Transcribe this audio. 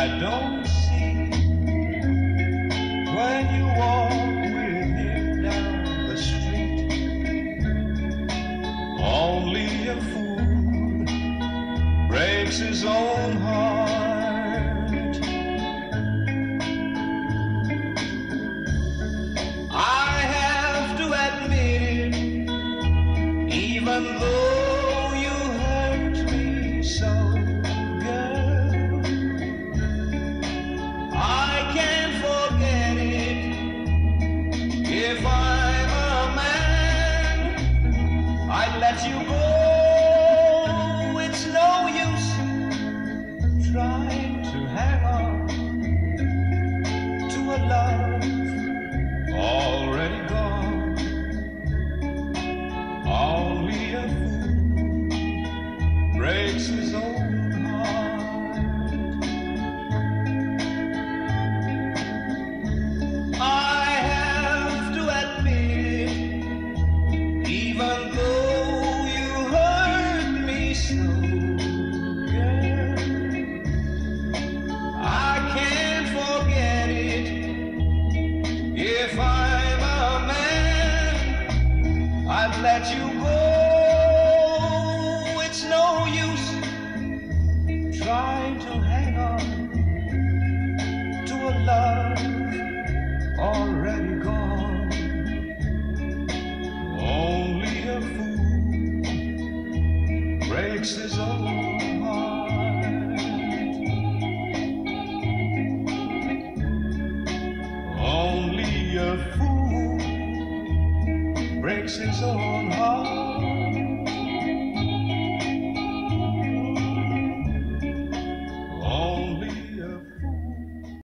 I don't see when you walk with him down the street. Only a fool breaks his own heart. I have to admit it, even though you hurt me so, girl, I can't forget it. If I'm a man, I'd let you go. It's no use trying to hang on to a love already gone. Only a fool breaks his own heart. I have to admit, even though you hurt me so, girl, I can't forget it. If I'm a man, I'd let you go. It's no use trying to hang on to a love already gone. Only a fool breaks his own heart. Only a fool breaks his own heart.